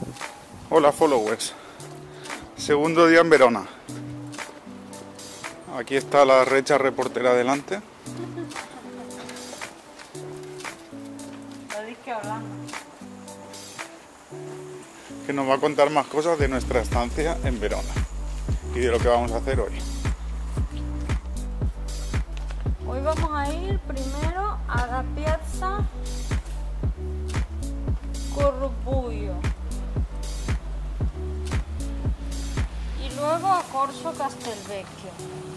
Hola followers, segundo día en Verona. Aquí está la recha reportera delante. Que nos va a contar más cosas de nuestra estancia en Verona y de lo que vamos a hacer hoy. Hoy vamos a ir primero a la Piazza Corbuglio y luego a Corso Castelvecchio.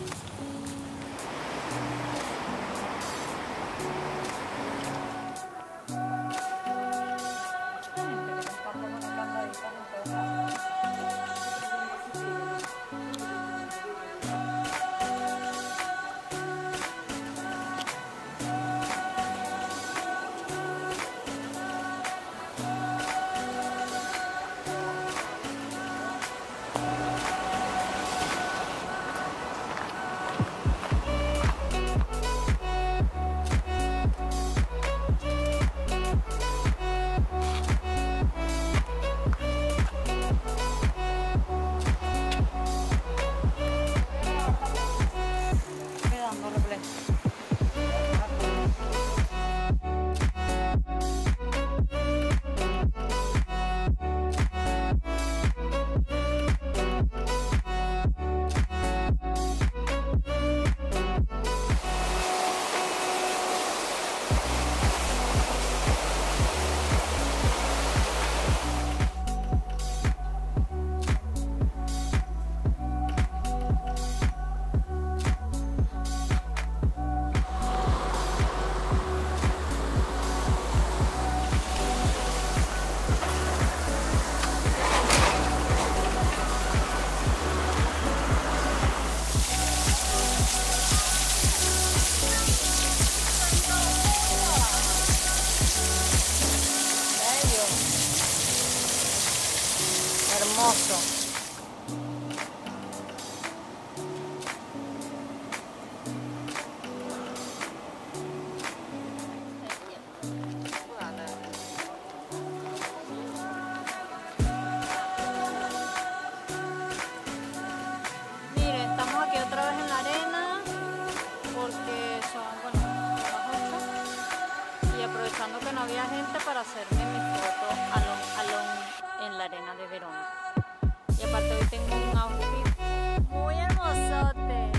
Hermoso. Miren, estamos aquí otra vez en la arena porque son, bueno, las 8 y aprovechando que no había gente para hacerme mi foto en la arena de Verona. Y aparte hoy tengo un outfit muy hermosote.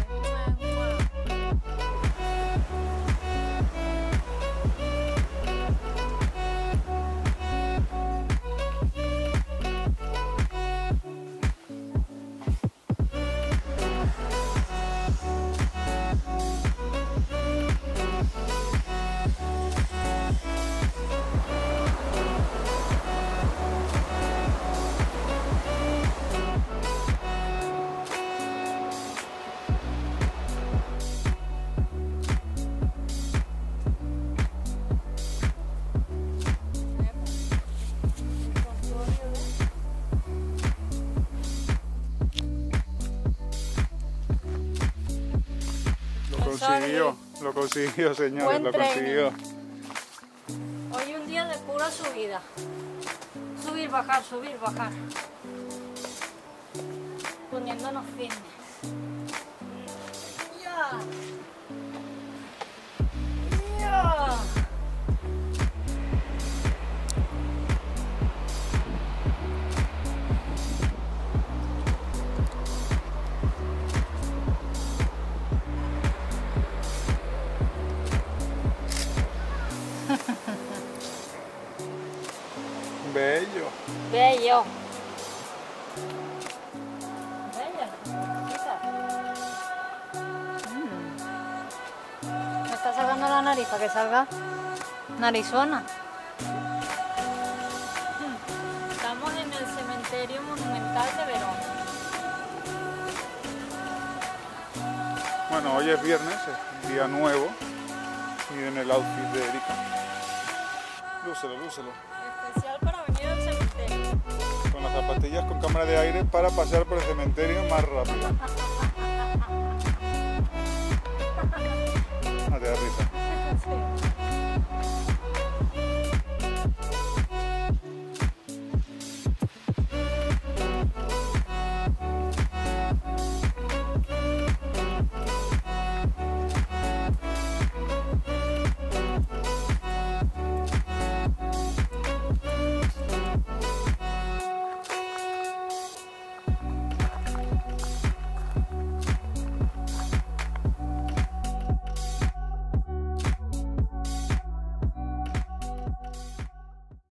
Lo consiguió, señores, Buen lo training. consiguió. Hoy un día de pura subida. Subir, bajar, poniéndonos fitness. ¡Ya! ¡Ya! Bello. Bello. Me está sacando la nariz para que salga narizona. Estamos en el cementerio monumental de Verona. Bueno, hoy es viernes, es día nuevo. Miren el outfit de Erika. Lúcelo. Especial para venir al cementerio. Con las zapatillas con cámara de aire para pasear por el cementerio más rápido. No te da risa. Sí.